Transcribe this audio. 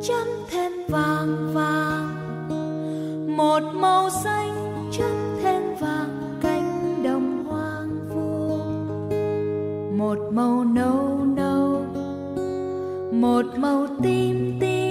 chấm thêm vàng vàng, một màu xanh chấm thêm vàng cánh đồng hoang vu, một màu nâu nâu, một màu tím tím.